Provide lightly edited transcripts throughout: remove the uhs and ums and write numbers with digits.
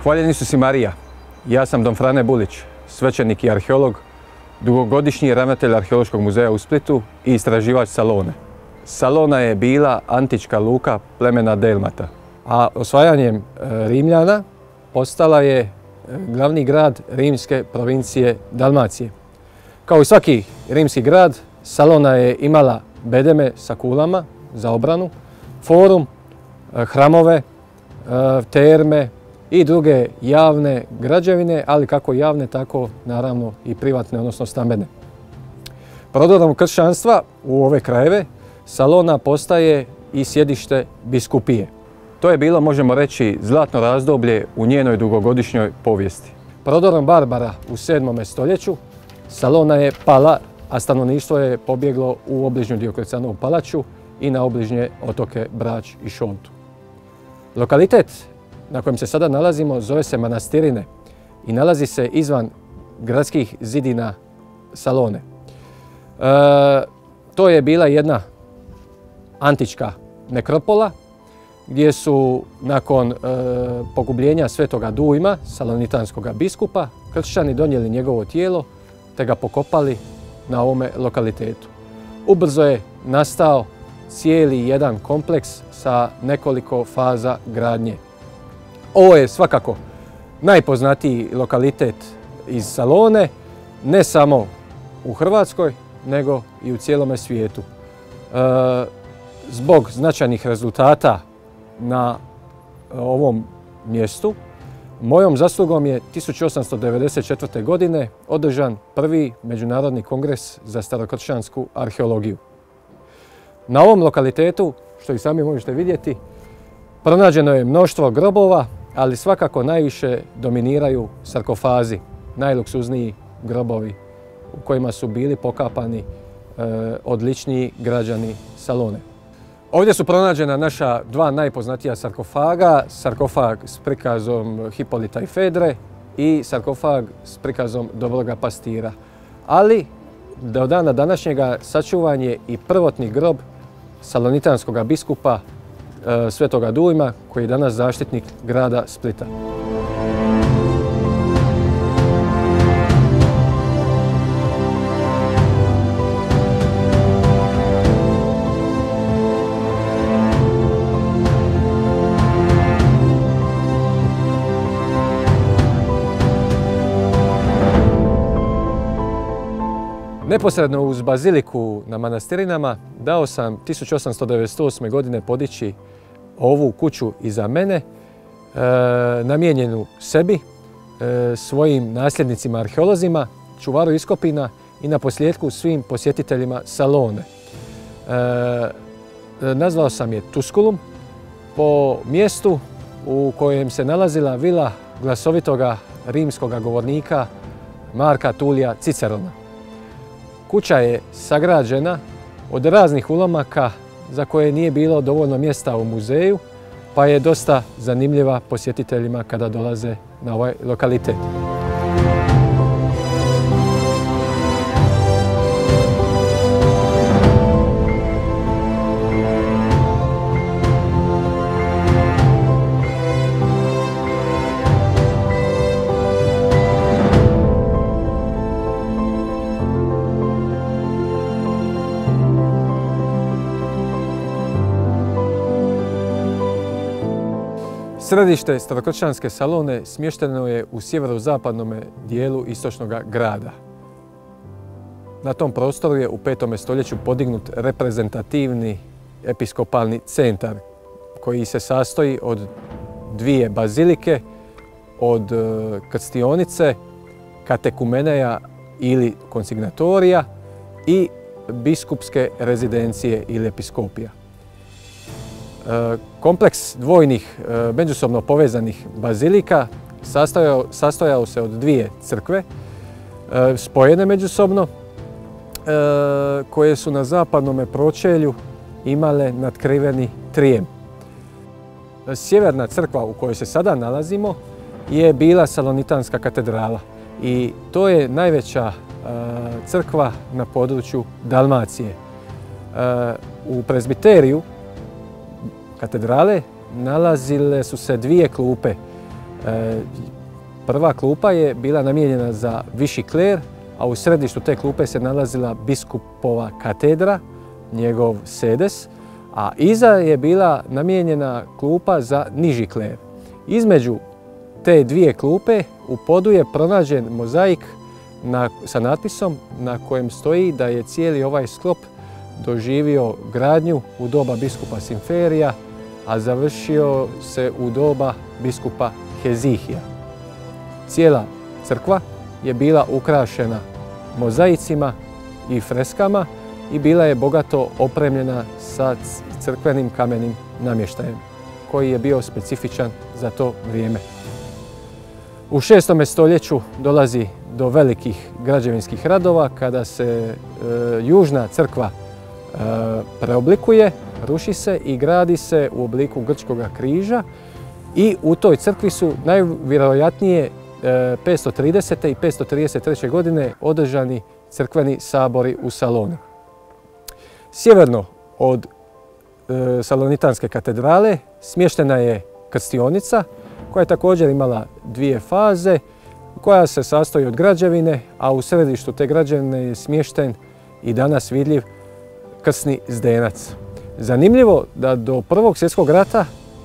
Hvaljeni Isus i Marija. Ja sam Don Frane Bulić, svećenik i arheolog, dugogodišnji ravnatelj Arheološkog muzeja u Splitu i istraživač Salone. Salona je bila antička luka plemena Delmata, a osvajanjem Rimljana postala je glavni grad rimske provincije Dalmacije. Kao i svaki rimski grad, Salona je imala bedeme sa kulama za obranu, forum, hramove, terme i druge javne građevine, ali kako javne, tako naravno i privatne, odnosno stambene. Prodorom kršćanstva u ove krajeve Salona postaje i sjedište biskupije. To je bilo, možemo reći, zlatno razdoblje u njenoj dugogodišnjoj povijesti. Prodorom Barbara u 7. stoljeću Salona je pala, a stanovništvo je pobjeglo u obližnju Dioklecianovu palaču i na obližnje otoke Brač i Šoltu. Lokalitet na kojem se sada nalazimo zove se Manastirine i nalazi se izvan gradskih zidina Salone. To je bila jedna antička nekropola gdje su nakon pogubljenja Svetoga Dujma, salonitanskog biskupa, kršćani donijeli njegovo tijelo te ga pokopali na ovome lokalitetu. Ubrzo je nastao cijeli jedan kompleks sa nekoliko faza gradnje. Ovo je svakako najpoznatiji lokalitet iz Salone, ne samo u Hrvatskoj, nego i u cijelome svijetu. Zbog značajnih rezultata na ovom mjestu, mojom zaslugom je 1894. godine održan prvi međunarodni kongres za starokršćansku arheologiju. Na ovom lokalitetu, što i sami možete vidjeti, pronađeno je mnoštvo grobova, ali svakako najviše dominiraju sarkofazi, najluksuzniji grobovi u kojima su bili pokapani odličniji građani Salone. Ovdje su pronađena naša dva najpoznatija sarkofaga, sarkofag s prikazom Hipolita i Fedre i sarkofag s prikazom Dobroga Pastira. Ali do dana današnjega sačuvan je i prvotni grob salonitanskog biskupa Svetoga Dujma, koji je danas zaštitnik grada Splita. Neposredno uz baziliku na Manastirinama dao sam 1898. godine podići ovu kuću iza mene, namijenjenu sebi, svojim nasljednicima arheolozima, čuvaru iskopina i naposljetku svim posjetiteljima Salone. Nazvao sam je Tusculum po mjestu u kojem se nalazila vila glasovitoga rimskoga govornika Marka Tulija Cicerona. Kuća je sagrađena od raznih ulomaka za koje nije bilo dovoljno mjesta u muzeju, pa je dosta zanimljiva posjetiteljima kada dolaze na ovaj lokalitet. Središte starokršćanske Salone smješteno je u sjeverozapadnom dijelu istočnog grada. Na tom prostoru je u 5. stoljeću podignut reprezentativni episkopalni centar koji se sastoji od dvije bazilike, od krstionice, katekumeneja ili konsignatorija i biskupske rezidencije ili episkopija. Kompleks dvojnih, međusobno povezanih bazilika sastojao se od dvije crkve, spojene međusobno, koje su na zapadnom pročelju imale natkriveni trijem. Sjeverna crkva u kojoj se sada nalazimo je bila Salonitanska katedrala i to je najveća crkva na području Dalmacije. U prezbiteriju katedrale nalazile su se dvije klupe Prva klupa je bila namijenjena za viši kler, a u središtu te klupe se nalazila biskupova katedra, njegov sedes, a iza je bila namijenjena klupa za niži kler. Između te dvije klupe u podu je pronađen mozaik sa natpisom na kojem stoji da je cijeli ovaj sklop doživio gradnju u doba biskupa Simferija, a završio se u doba biskupa Hezihija. Cijela crkva je bila ukrašena mozaicima i freskama i bila je bogato opremljena sa crkvenim kamenim namještajem, koji je bio specifičan za to vrijeme. U 6. stoljeću dolazi do velikih građevinskih radova kada se južna crkva preoblikuje, ruši se i gradi se u obliku grčkog križa i u toj crkvi su najvjerojatnije 530. i 533. godine održani crkveni sabori u Saloni. Sjeverno od Salonitanske katedrale smještena je krstionica koja je također imala dvije faze, koja se sastoji od građevine, a u središtu te građevine je smješten i danas vidljiv krsni zdenac. Zanimljivo da do Prvog svjetskog rata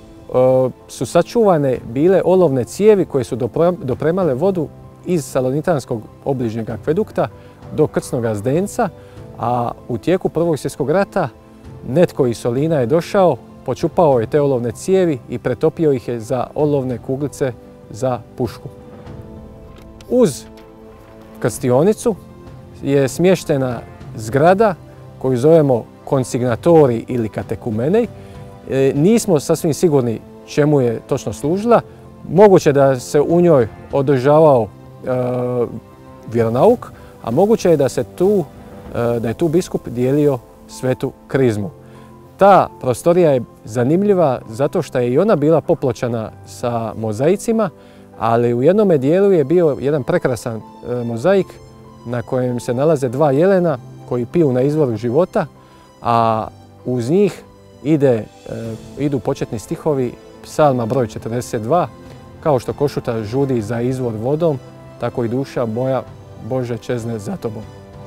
su sačuvane bile olovne cijevi koje su dopremale vodu iz Salonitanskog obližnjeg akvedukta do krsnog zdenca, a u tijeku Prvog svjetskog rata netko iz Solina je došao, počupao je te olovne cijevi i pretopio ih je za olovne kuglice za pušku. Uz krstionicu je smještena zgrada koju zovemo konsignatori ili katekumenej. Nismo sasvim sigurni čemu je točno služila. Moguće da se u njoj održavao vjeronauk, a moguće je da je tu biskup dijelio svetu krizmu. Ta prostorija je zanimljiva zato što je i ona bila popločana sa mozaicima, ali u jednome dijelu je bio jedan prekrasan mozaik na kojem se nalaze dva jelena koji piju na izvoru života, a uz njih idu početni stihovi psalma broj 42, kao što košuta žudi za izvor vodom, tako i duša moja, Bože, čezne za tobom.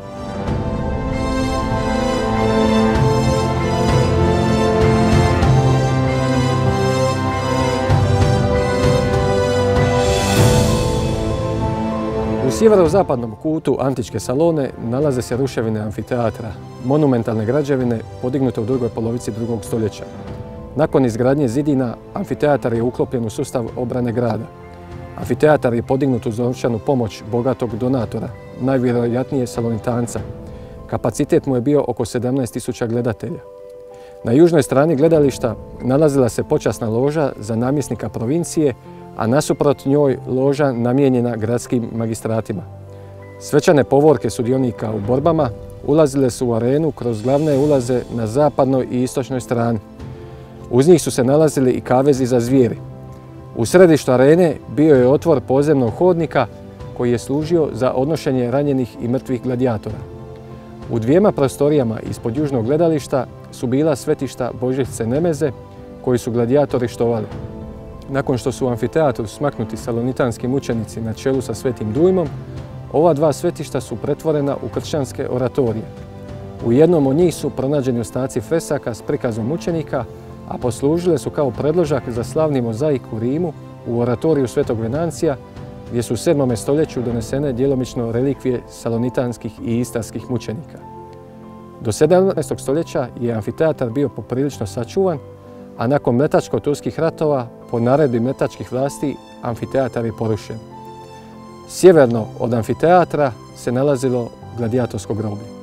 U sjeverozapadnom kutu antičke Salone nalaze se ruševine amfiteatra, monumentalne građevine podignute u drugoj polovici 2. stoljeća. Nakon izgradnje zidina, amfiteatar je uklopljen u sustav obrane grada. Amfiteatar je podignut uz novčanu pomoć bogatog donatora, najvjerojatnije Salonitanca. Kapacitet mu je bio oko 17.000 gledatelja. Na južnoj strani gledališta nalazila se počasna loža za namjesnika provincije, a nasuprot njoj loža namijenjena gradskim magistratima. Svečane povorke sudionika u borbama ulazile su u arenu kroz glavne ulaze na zapadnoj i istočnoj strani. Uz njih su se nalazili i kavezi za zvijeri. U središtu arene bio je otvor podzemnog hodnika koji je služio za odnošenje ranjenih i mrtvih gladijatora. U dvijema prostorijama ispod južnog gledališta su bila svetišta Božićce Nemeze koji su gladijatori štovali. Nakon što su u amfiteatru smaknuti salonitanski mučenici na čelu sa Svetim Dujmom, ova dva svetišta su pretvorena u kršćanske oratorije. U jednom od njih su pronađeni ostaci fresaka s prikazom mučenika, a poslužile su kao predložak za slavni mozaik u Rimu u oratoriju Svetog Venancija, gdje su u 7. stoljeću donesene djelomično relikvije salonitanskih i istarskih mučenika. Do 17. stoljeća je amfiteatar bio poprilično sačuvan, a nakon mletačko-turskih ratova, po naredbi mletačkih vlasti, amfiteatar je porušen. Sjeverno od amfiteatra se nalazilo gladijatorsko groblje.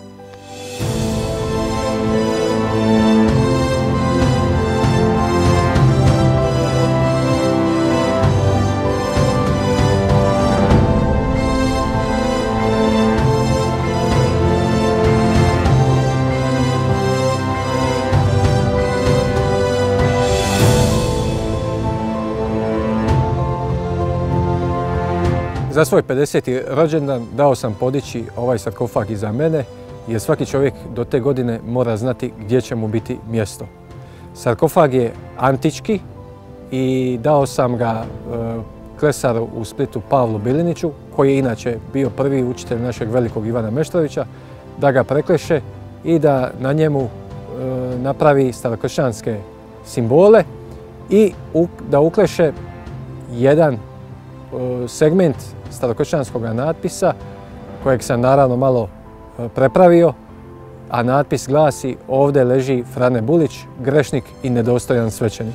Za svoj 50. rođendan dao sam podići ovaj sarkofag iza mene, jer svaki čovjek do te godine mora znati gdje će mu biti mjesto. Sarkofag je antički i dao sam ga klesaru u Splitu Pavlu Biliniću, koji je inače bio prvi učitelj našeg velikog Ivana Meštrovića, da ga prekleše i da na njemu napravi starokršćanske simbole i da ukleše jedan segment starokršćanskog natpisa, kojeg sam naravno malo prepravio, a natpis glasi: "Ovdje leži Frane Bulić, grešnik i nedostojan svećenik."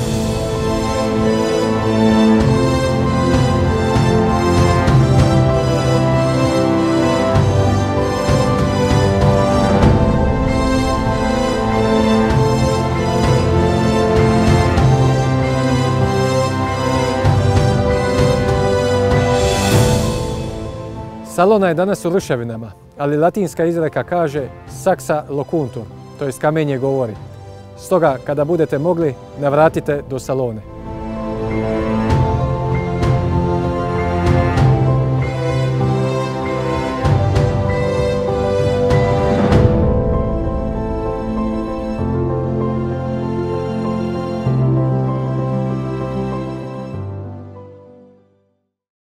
Salona je danas u ruševinama, ali latinska izreka kaže saxa locuntur, to jest kamenje govori. Stoga, kada budete mogli, navratite do Salone.